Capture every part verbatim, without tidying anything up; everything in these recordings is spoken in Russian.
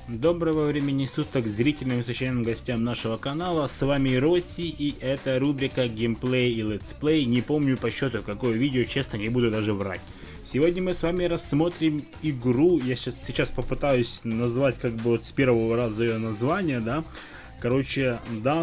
Доброго времени суток зрителям и случайным гостям нашего канала. С вами Росси, и это рубрика геймплей и летсплей. Не помню по счету какое видео, честно, не буду даже врать. Сегодня мы с вами рассмотрим игру. Я сейчас, сейчас попытаюсь назвать как бы вот с первого раза ее название, да. Короче,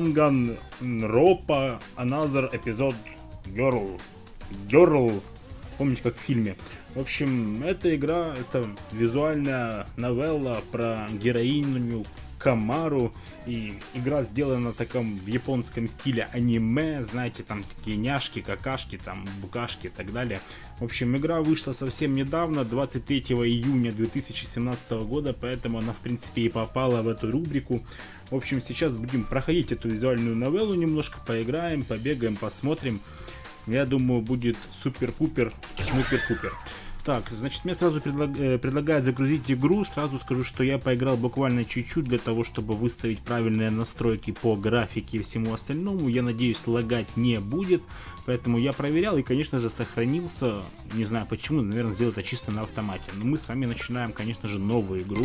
Danganronpa Another Episode Girl. Girl. Помните, как в фильме. В общем, эта игра, это визуальная новелла про героиню Комару. И игра сделана в таком в японском стиле аниме. Знаете, там такие няшки, какашки, там букашки и так далее. В общем, игра вышла совсем недавно, двадцать третьего июня две тысячи семнадцатого года. Поэтому она, в принципе, и попала в эту рубрику. В общем, сейчас будем проходить эту визуальную новеллу немножко. Поиграем, побегаем, посмотрим. Я думаю, будет супер-пупер, шмупер-пупер. Так, значит, мне сразу предлаг... предлагают загрузить игру. Сразу скажу, что я поиграл буквально чуть-чуть для того, чтобы выставить правильные настройки по графике и всему остальному. Я надеюсь, лагать не будет. Поэтому я проверял и, конечно же, сохранился. Не знаю почему, наверное, сделал это чисто на автомате. Но мы с вами начинаем, конечно же, новую игру.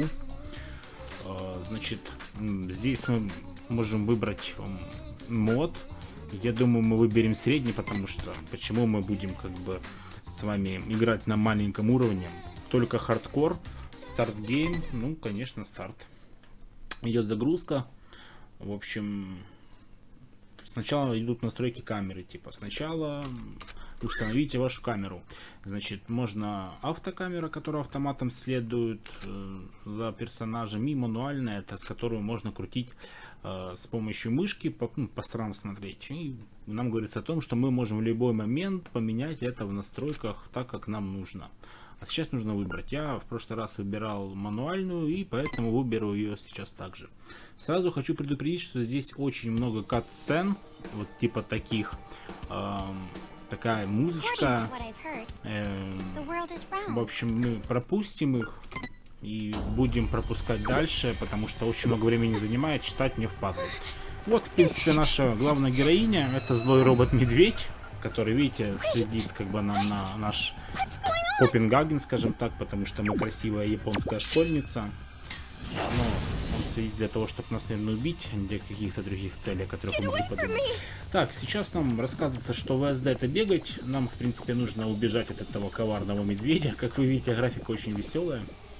Значит, здесь мы можем выбрать мод. Я думаю, мы выберем средний, потому что почему мы будем как бы с вами играть на маленьком уровне. Только хардкор, старт гейм, ну, конечно, старт. Идет загрузка. В общем, сначала идут настройки камеры. Типа сначала установите вашу камеру. Значит, можно автокамера, которая автоматом следует э, за персонажем, и мануальная, это с которой можно крутить э, с помощью мышки, по, ну, по сторонам смотреть. И нам говорится о том, что мы можем в любой момент поменять это в настройках так, как нам нужно. А сейчас нужно выбрать. Я в прошлый раз выбирал мануальную, и поэтому выберу ее сейчас также. Сразу хочу предупредить, что здесь очень много кат-сцен, вот типа таких. Э, такая музычка. Э, в общем, мы пропустим их и будем пропускать дальше, потому что очень много времени занимает, читать не впадло. Вот, в принципе, наша главная героиня. Это злой робот-медведь, который, видите, следит как бы нам на наш Поппингаген, скажем так, потому что мы красивая японская школьница. Но он следит для того, чтобы нас, наверное, убить, а не для каких-то других целей, которые мы могли подумать. Так, сейчас нам рассказывается, что ВСД это бегать. Нам, в принципе, нужно убежать от этого коварного медведя. Как вы видите, графика очень веселая.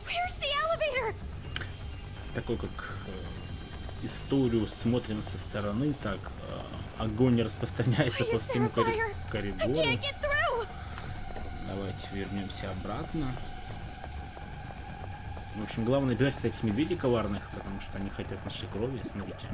Такой, как э, историю смотрим со стороны. Так, э, огонь распространяется по всему кори коридору. Давайте вернемся обратно. В общем, главное бежать от этих медведей коварных, потому что они хотят нашей крови, смотрите.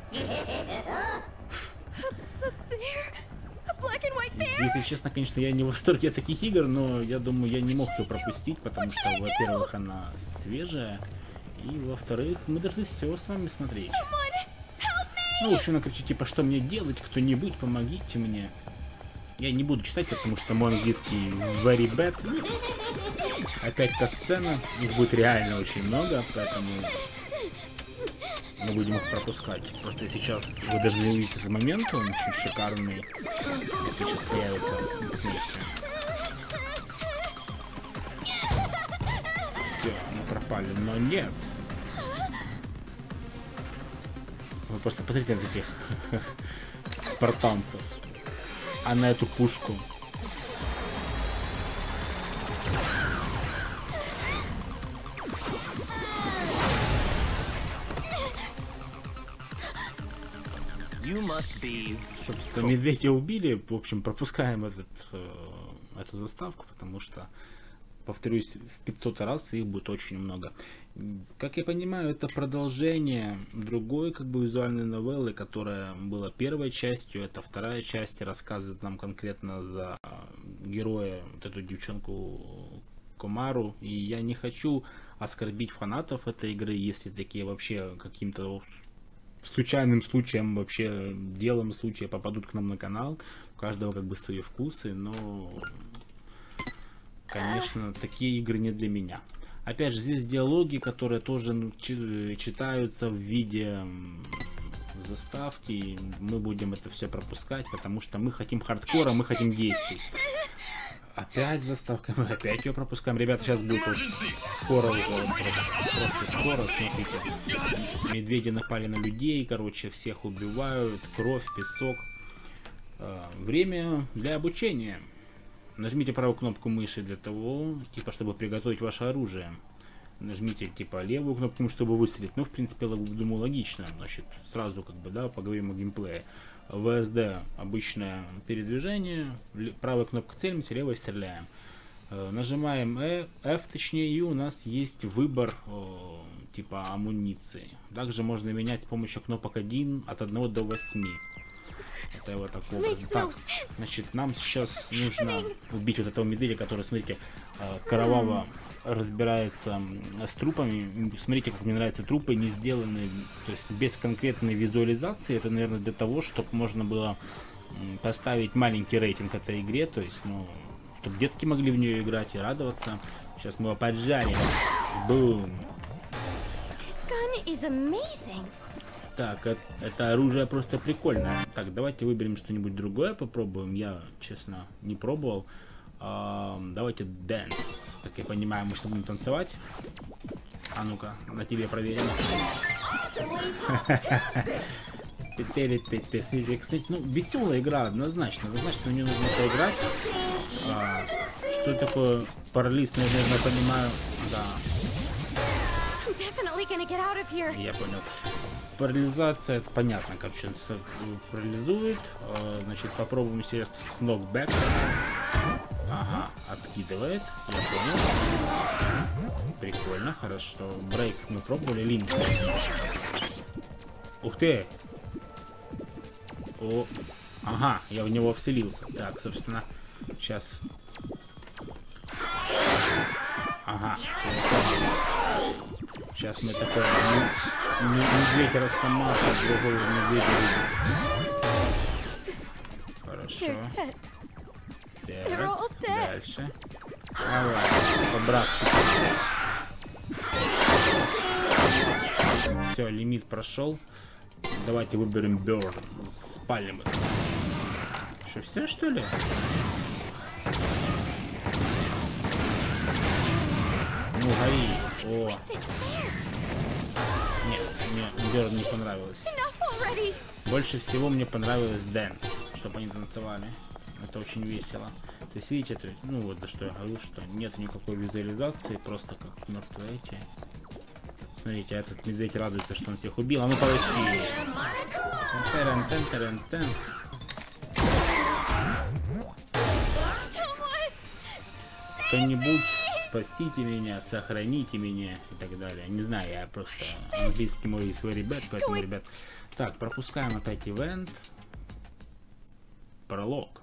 Если честно, конечно, я не в восторге от таких игр, но я думаю, я не мог ее пропустить, потому что, во-первых, она свежая, и, во-вторых, мы должны все с вами смотреть. Ну, в общем, она кричит, типа, что мне делать, кто-нибудь, помогите мне. Я не буду читать, потому что мой английский very bad. Опять кат-сцена, их будет реально очень много, поэтому мы будем их пропускать. Просто сейчас вы должны увидеть этот момент, он очень шикарный. Это сейчас появится. Посмотрите. Все, мы пропали, но нет. Вы просто посмотрите на этих спартанцев. А на эту пушку. Собственно, медведя убили. В общем, пропускаем этот, э, эту заставку, потому что, повторюсь, в пятьсот раз их будет очень много. Как я понимаю, это продолжение другой как бы визуальной новеллы, которая была первой частью. Это вторая часть, рассказывает нам конкретно за героя, вот эту девчонку Комару. И я не хочу оскорбить фанатов этой игры, если такие вообще каким-то случайным случаем, вообще делом случая попадут к нам на канал. У каждого как бы свои вкусы, но, конечно, такие игры не для меня. Опять же, здесь диалоги, которые тоже ну, читаются в виде заставки. Мы будем это все пропускать, потому что мы хотим хардкора, мы хотим действий. Опять заставка, мы опять ее пропускаем. Ребята, сейчас будет вот скоро уже, просто, просто скоро, смотрите. Медведи напали на людей, короче, всех убивают, кровь, песок. Время для обучения. Нажмите правую кнопку мыши для того, типа, чтобы приготовить ваше оружие. Нажмите, типа, левую кнопку мыши, чтобы выстрелить. Ну, в принципе, думаю, логично. Значит, сразу, как бы, да, поговорим о геймплее. вэ эс дэ обычное передвижение, правая кнопка целимся, левой стреляем. Э, нажимаем F, точнее, и у нас есть выбор э, типа амуниции. Также можно менять с помощью кнопок один от одного до восьми. Это вот такого. Так, значит, нам сейчас нужно убить вот этого медведя, который, смотрите, э, кроваво разбирается с трупами. Смотрите, как мне нравятся трупы, не сделаны, то есть без конкретной визуализации. Это, наверное, для того, чтобы можно было поставить маленький рейтинг этой игре, то есть, ну, чтобы детки могли в нее играть и радоваться. Сейчас мы его поджарим. Бум. Так, это, это оружие просто прикольное. Так, давайте выберем что-нибудь другое, попробуем. Я, честно, не пробовал. Uh, давайте dance. Как я понимаю, мы что будем танцевать? А ну-ка, на тебе проверим. Кстати, ну, веселая игра, однозначно. Однозначно в нее нужно поиграть. А, что такое парализ, наверное, я понимаю. Да. Я понял. Парализация, это понятно, короче, парализует. А, значит, попробуем сейчас knockback. Ага, откидывает, я понял. Прикольно, хорошо. Брейк мы пробовали, линк. Ух ты! О, ага, я в него вселился. Так, собственно, сейчас. Ага, сейчас мы такой медведь росомаха, другого медведя видим. Хорошо. Так, дальше. Давай, по-братски. Все, лимит прошел. Давайте выберем Burn. Спалим это. Что, все, что ли? Ну, гори. О. Нет, мне Burn не понравилось. Больше всего мне понравилось Dance, чтобы они танцевали. Это очень весело. То есть, видите, то есть, ну вот за что я говорю, что нет никакой визуализации, просто как мертвые эти. Смотрите, этот медведь радуется, что он всех убил. А ну подожди. Кто-нибудь спасите меня, сохраните меня и так далее. Не знаю, я просто английский мой свой ребят, поэтому, ребят. Так, пропускаем опять ивент. Пролог.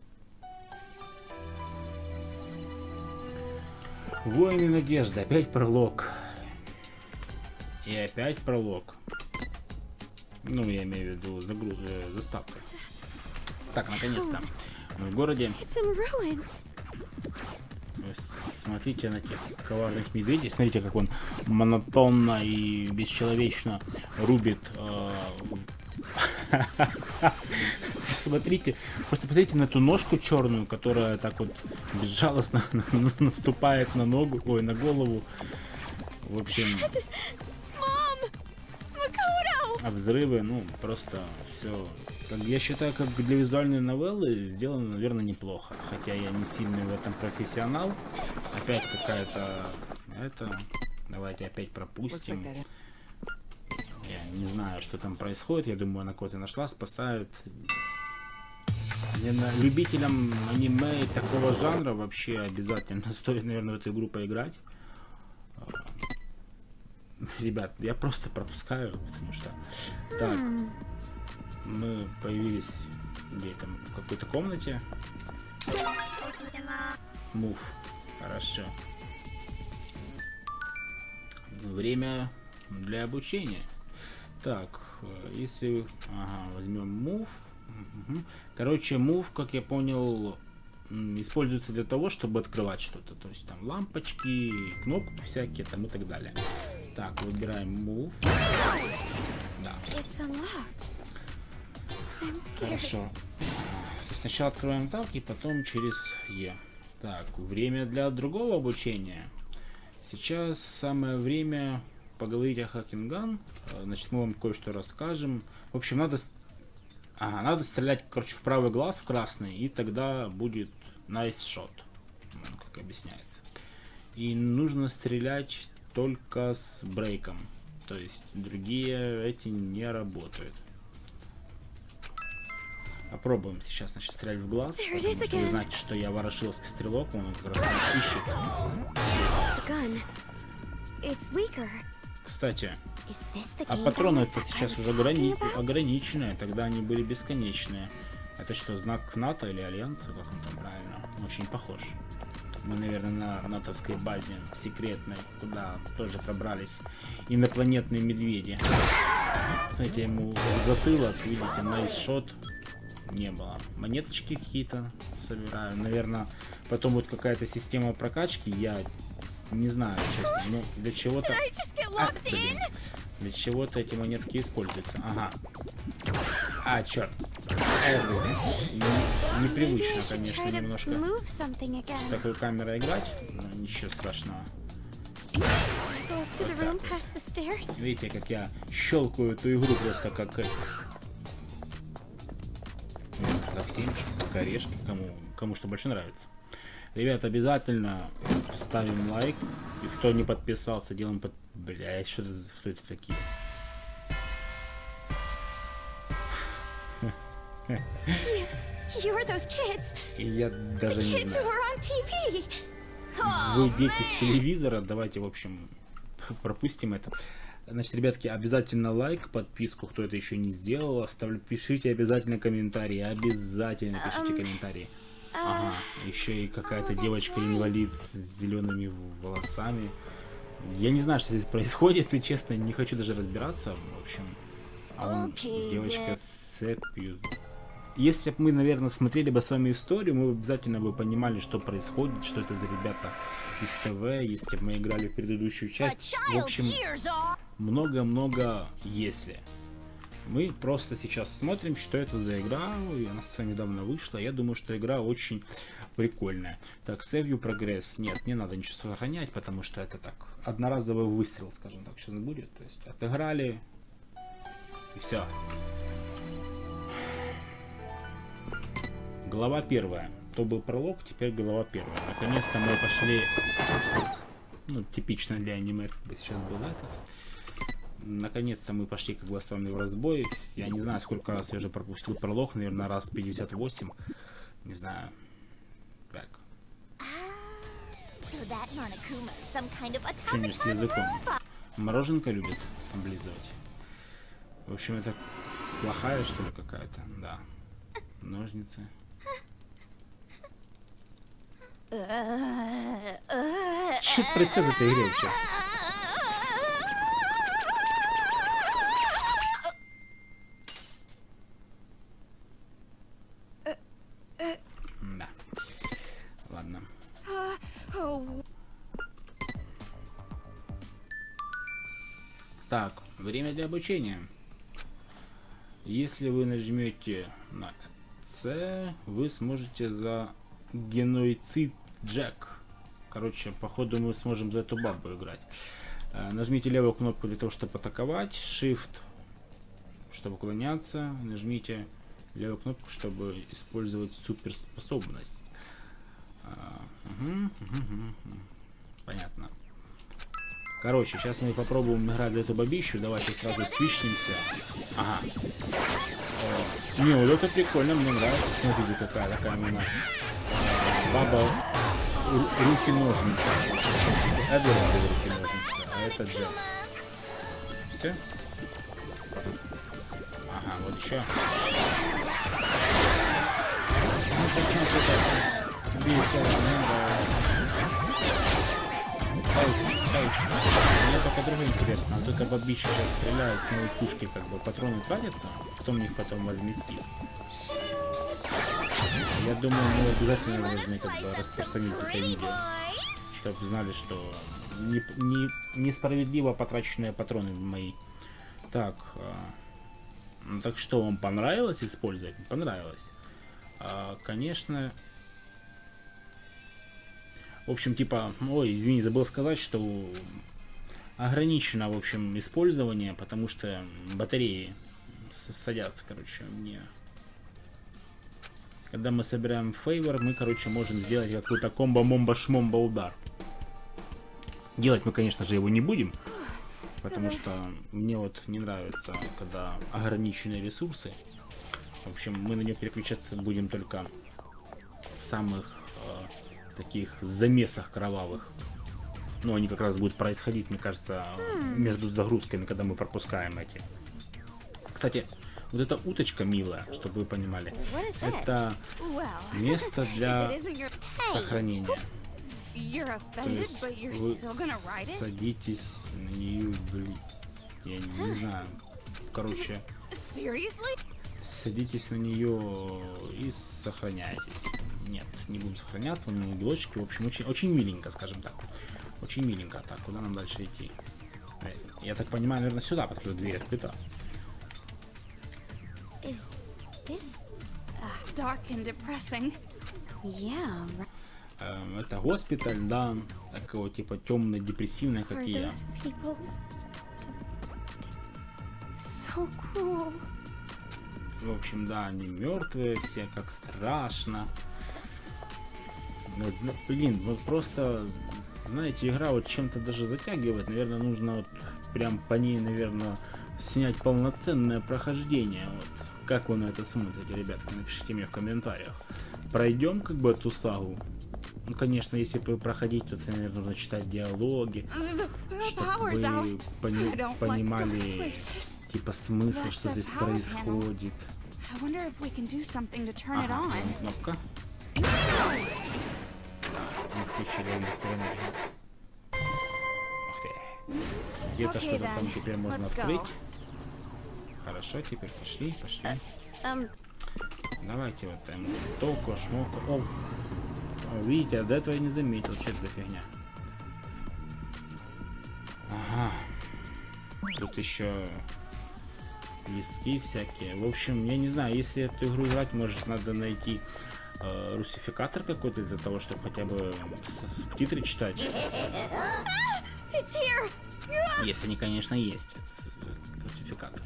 Воины надежды, опять пролог. И опять пролог. Ну, я имею в виду загруз... э, заставка. Так, наконец-то. Мы в городе. Смотрите на тех коварных медведей. Смотрите, как он монотонно и бесчеловечно рубит. Э... Смотрите, просто посмотрите на эту ножку черную, которая так вот безжалостно наступает на ногу, ой, на голову. В общем, а взрывы, ну, просто все. Я считаю, как для визуальной новеллы сделано, наверное, неплохо. Хотя я не сильный в этом профессионал. Опять какая-то... Это... Давайте опять пропустим. Я не знаю, что там происходит. Я думаю, она кого-то нашла, спасают. Любителям аниме такого жанра вообще обязательно стоит, наверное, в эту игру поиграть. Ребят, я просто пропускаю, потому что... Так, мы появились где там, в какой-то комнате. Мув. Хорошо. Время для обучения. Так, если... Ага, возьмем move. Угу. Короче, move, как я понял, используется для того, чтобы открывать что-то. То есть там лампочки, кнопки всякие там и так далее. Так, выбираем move. Да. Хорошо. Сначала открываем так, и потом через E. Так, время для другого обучения. Сейчас самое время поговорить о Хакинган. Значит, мы вам кое-что расскажем. В общем, надо, ага, надо стрелять, короче, в правый глаз, в красный, и тогда будет nice shot, как объясняется. И нужно стрелять только с брейком. То есть другие эти не работают. Попробуем сейчас, значит, стрелять в глаз. Потому что вы знаете, что я ворошиловский стрелок, он как раз ищет. Кстати, а патроны это сейчас уже ограни... ограниченные, тогда они были бесконечные. Это что, знак НАТО или Альянса, как он там правильно? Очень похож. Мы, наверное, на натовской базе секретной, куда тоже пробрались инопланетные медведи. Смотрите, ему в затылок, видите, nice shot. Не было. Монеточки какие-то собираю. Наверное, потом будет какая-то система прокачки. Я не знаю, честно. Но для чего-то... А, для чего-то эти монетки используются. Ага. А, черт. Не, непривычно, конечно, немножко с такой камерой играть. Но ничего страшного. Вот видите, как я щелкаю эту игру просто как... Как семечки, как орешки, кому, кому что больше нравится. Ребят, обязательно ставим лайк. И кто не подписался, делаем под... Бля, что это, кто это такие? И я даже не знаю. Вы дети с телевизора, давайте, в общем, пропустим это. Значит, ребятки, обязательно лайк, подписку, кто это еще не сделал, оставлю, пишите обязательно комментарии, обязательно пишите комментарии. Ага, еще и какая-то девочка-инвалид с зелеными волосами. Я не знаю, что здесь происходит, и честно, не хочу даже разбираться, в общем. А он, девочка с цепью. Если бы мы, наверное, смотрели бы с вами историю, мы бы обязательно бы понимали, что происходит, что это за ребята из ТВ, если бы мы играли в предыдущую часть. В общем, много-много если. Мы просто сейчас смотрим, что это за игра, и она совсем недавно вышла. Я думаю, что игра очень прикольная. Так, save you progress. Нет, не надо ничего сохранять, потому что это так, одноразовый выстрел, скажем так, сейчас будет. То есть отыграли, и все. Глава первая. То был пролог, теперь глава первая. Наконец-то мы пошли... Ну, типично для аниме, как бы сейчас был этот. Наконец-то мы пошли как бы с вами в разбой. Я не знаю, сколько раз я уже пропустил пролог. Наверное, раз пятьдесят восемь. Не знаю. Так. Что-нибудь с языком. Мороженка любит облизывать. В общем, это плохая, что ли, какая-то? Да. Ножницы. Что происходит в этой игре вообще? Да. Ладно. Так, время для обучения. Если вы нажмете на С, вы сможете за геноцид Джек. Короче, походу мы сможем за эту бабу играть. Нажмите левую кнопку для того, чтобы атаковать. Shift, чтобы уклоняться. Нажмите левую кнопку, чтобы использовать суперспособность. Угу, угу, угу. Понятно. Короче, сейчас мы попробуем играть за эту бабищу. Давайте сразу свищнемся. Ага. О, не, вот это прикольно, мне нравится. Смотрите, какая такая именно баба. Руки-ножницы. Это руки-ножницы, а это Джек. Все? Ага, вот еще. Ну, почему-то так весело, мне нравится. Мне только другое интересно, а только бабища сейчас стреляет с моей пушки, как бы патроны тратятся, кто мне их потом возместит? Я думаю, мы обязательно должны как бы распространить это видео, чтобы знали, что не, не, несправедливо потраченные патроны мои. Так, а, ну, так что, вам понравилось использовать? Понравилось. А, конечно, В общем, типа, ой, извини, забыл сказать, что ограничено, в общем, использование, потому что батареи садятся, короче, мне. Когда мы собираем фейвор, мы, короче, можем сделать какой-то комбо-момбо-шмомбо удар. Делать мы, конечно же, его не будем, потому что мне вот не нравится, когда ограниченные ресурсы. В общем, мы на него переключаться будем только в самых э, таких замесах кровавых. Но они как раз будут происходить, мне кажется, между загрузками, когда мы пропускаем эти. Кстати, вот эта уточка милая, чтобы вы понимали, это место для сохранения. То есть вы садитесь на нее, блин, я не знаю, короче, садитесь на нее и сохраняйтесь. Нет, не будем сохраняться, у него уголочки, в общем, очень, очень миленько, скажем так. Очень миленько. Так, куда нам дальше идти? Я так понимаю, наверное, сюда, потому что дверь открыта. Is this uh, dark and depressing? Yeah. Эм, это госпиталь, да, такого типа темно-депрессивное, как и я. So cruel. В общем, да, они мертвые, все как страшно. Вот, ну, блин, вот просто, знаете, игра вот чем-то даже затягивает. Наверное, нужно вот прям по ней, наверное, снять полноценное прохождение. Вот. Как вы на это смотрите, ребятки? Напишите мне в комментариях. Пройдем как бы эту сагу. Ну, конечно, если бы проходить, то, наверное, нужно читать диалоги, чтобы вы пони понимали, типа, смысл, что здесь происходит. Ага, кнопка. Ух ты. Где-то что-то там теперь можно открыть. Хорошо, теперь пошли, пошли. Давайте вот там толку, шмоку. О, О, видите, до этого я не заметил, что это за фигня. Ага. Тут еще листки всякие. В общем, я не знаю, если эту игру играть, может, надо найти э, русификатор какой-то для того, чтобы хотя бы субтитры читать. Если они, конечно, есть. Русификатор.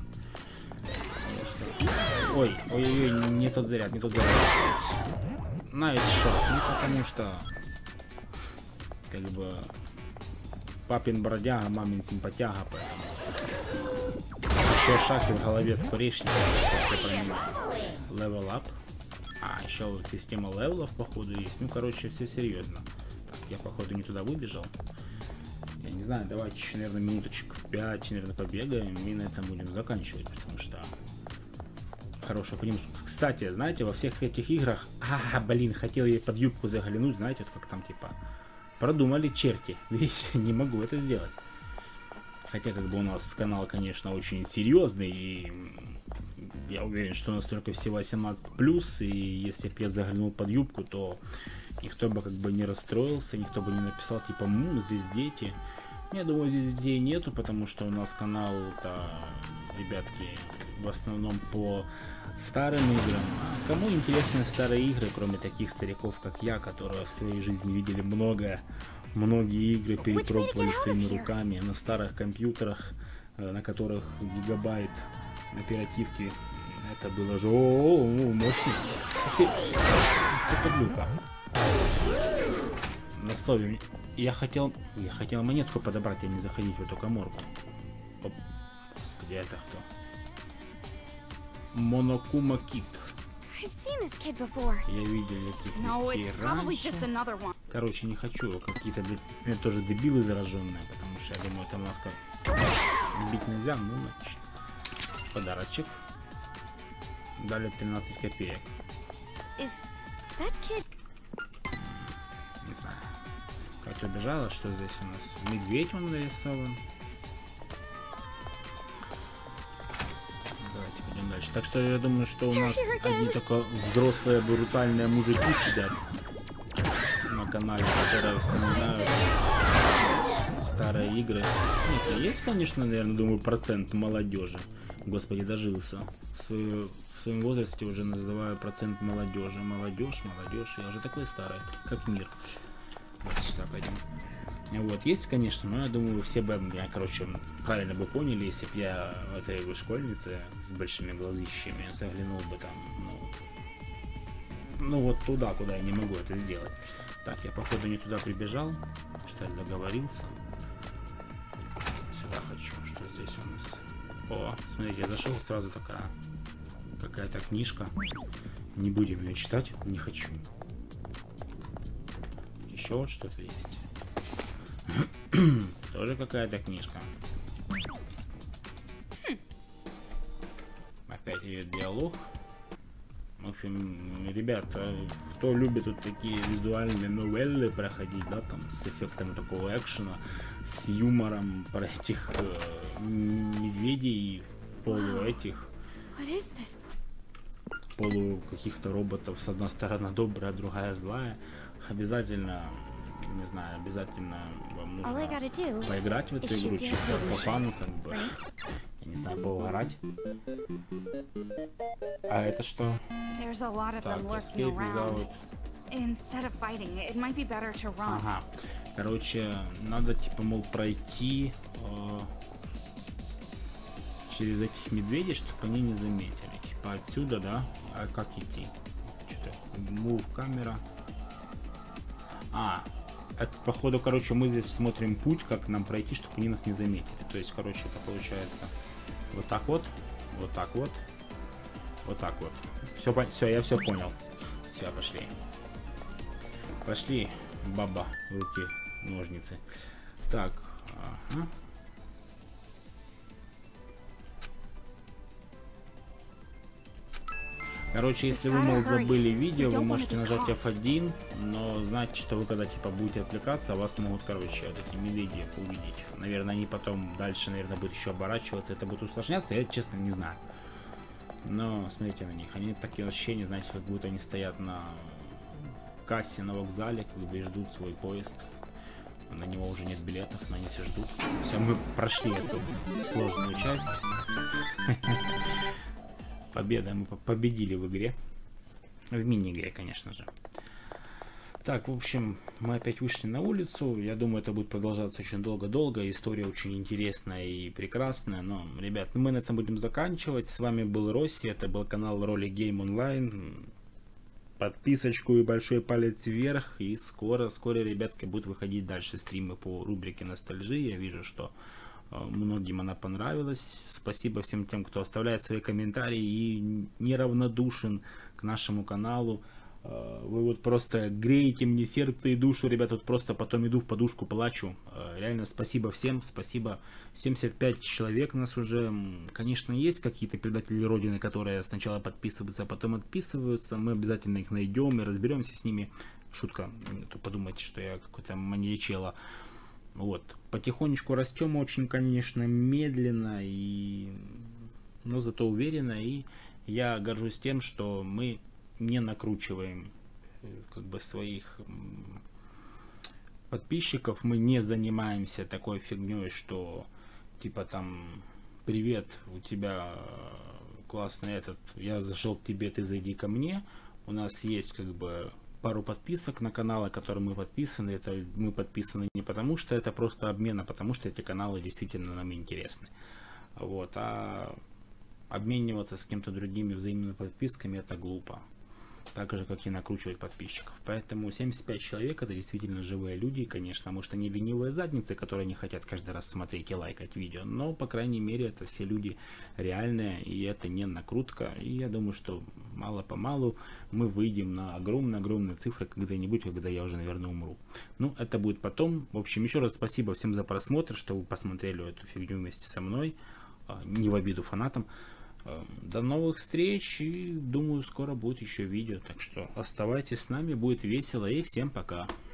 Ой, ой-ой-ой, не тот заряд, не тот заряд. Найс шот, ну потому что как бы папин бродяга, мамин симпатяга, поэтому еще шаг и в голове скворечник, как я понимаю. Level up. А, еще вот система левелов, походу, есть. Ну, короче, все серьезно. Так, я, походу, не туда выбежал. Я не знаю, давайте еще, наверное, минуточек пять, наверное, побегаем и на этом будем заканчивать, потому что хорошего понимания. Кстати, знаете, во всех этих играх, а, блин, хотел я под юбку заглянуть, знаете, вот как там, типа, продумали черти. Видите, не могу это сделать. Хотя, как бы, у нас канал, конечно, очень серьезный, и я уверен, что у нас только все восемнадцать плюс, и если бы я заглянул под юбку, то никто бы, как бы, не расстроился, никто бы не написал, типа, ну, здесь дети. Я думаю, здесь детей нету, потому что у нас канал-то, ребятки, в основном по старым играм. А кому интересны старые игры, кроме таких стариков, как я, которые в своей жизни видели многое, многие игры перепробовали своими руками на старых компьютерах, на которых гигабайт оперативки. Это было же о-о-о, мощно. На слове. Я хотел, я хотел монетку подобрать, а не заходить в эту каморку. Оп. Господи, это кто? Монокума Кит. Я видел этих детей раньше. Короче, не хочу. Какие-то тоже дебилы зараженные, потому что я думаю, там маска бить нельзя, ну значит. Подарочек. Дали тринадцать копеек. Не знаю. Как убежала, что здесь у нас? Медведь он нарисован. Давайте пойдем дальше. Так что я думаю, что у нас одни только взрослые брутальные мужики сидят на канале, которые вспоминают старые игры. Нет, есть, конечно, наверное, думаю, процент молодежи. Господи, дожился. В, свою, в своем возрасте уже называю процент молодежи. Молодежь, молодежь. Я уже такой старый, как мир. Давайте сюда пойдем. Вот, есть, конечно, но я думаю, все бы меня, короче, правильно бы поняли, если бы я в этой школьнице с большими глазищами заглянул бы там, ну, ну вот туда, куда я не могу это сделать. Так, я походу не туда прибежал, что я заговорился. Сюда хочу, что здесь у нас. О, смотрите, я зашел, сразу такая какая-то книжка. Не будем ее читать, не хочу. Еще вот что-то есть. Тоже какая-то книжка. Опять идет диалог. В общем, ребята, кто любит вот такие визуальные новеллы проходить, да, там с эффектом такого экшена, с юмором про этих э, медведей, полу этих, полу каких-то роботов, с одной стороны добрая, другая злая, обязательно, не знаю, обязательно вам нужно поиграть в эту игру чисто по фану, как бы, я не знаю, поугарать. А это что? Так, escape without... Ага. Короче, надо, типа, мол, пройти э, через этих медведей, чтобы они не заметили. Типа отсюда, да? А как идти? Что-то. Move камера. А, это, походу, короче, мы здесь смотрим путь, как нам пройти, чтобы они нас не заметили. То есть, короче, это получается вот так вот, вот так вот, вот так вот. Все, все, я все понял. Все, пошли. Пошли, баба, руки, ножницы. Так, ага. Короче, если вы, мол, забыли видео, вы можете нажать эф один, но знайте, что вы когда, типа, будете отвлекаться, вас могут, короче, вот эти медведи увидеть. Наверное, они потом дальше, наверное, будут еще оборачиваться, это будет усложняться, я, честно, не знаю. Но смотрите на них, они такие ощущения, знаете, как будто они стоят на кассе на вокзале, как бы ждут свой поезд. На него уже нет билетов, но они все ждут. Все, мы прошли эту сложную часть. Победа, мы победили в игре. В мини-игре, конечно же. Так, в общем, мы опять вышли на улицу. Я думаю, это будет продолжаться очень долго-долго. История очень интересная и прекрасная. Но, ребят, мы на этом будем заканчивать. С вами был Росси. Это был канал Ролик Гейм Онлайн. Подписочку и большой палец вверх. И скоро, скоро, ребятки, будут выходить дальше стримы по рубрике ностальжи. Я вижу, что многим она понравилась. Спасибо всем тем, кто оставляет свои комментарии и неравнодушен к нашему каналу. Вы вот просто греете мне сердце и душу, ребята. Вот просто потом иду в подушку, плачу. Реально спасибо всем, спасибо. семьдесят пять человек у нас уже. Конечно, есть какие-то предатели Родины, которые сначала подписываются, а потом отписываются. Мы обязательно их найдем и разберемся с ними. Шутка, подумайте, что я какой-то маньячело. Вот, потихонечку растем, очень, конечно, медленно, и, но зато уверенно, и я горжусь тем, что мы не накручиваем как бы своих подписчиков, мы не занимаемся такой фигней, что типа там привет, у тебя классный этот, я зашел к тебе, ты зайди ко мне. У нас есть как бы пару подписок на каналы, которые мы подписаны. Это мы подписаны не потому, что это просто обмен, а потому что эти каналы действительно нам интересны. Вот, а обмениваться с кем-то другими взаимными подписками — это глупо. Так же, как и накручивать подписчиков. Поэтому семьдесят пять человек — это действительно живые люди. Конечно, может, они ленивые задницы, которые не хотят каждый раз смотреть и лайкать видео. Но, по крайней мере, это все люди реальные, и это не накрутка. И я думаю, что мало-помалу мы выйдем на огромные-огромные цифры когда-нибудь, когда я уже, наверное, умру. Ну, это будет потом. В общем, еще раз спасибо всем за просмотр, что вы посмотрели эту фигню вместе со мной. Не в обиду фанатам. До новых встреч, и думаю, скоро будет еще видео, так что оставайтесь с нами, будет весело, и всем пока.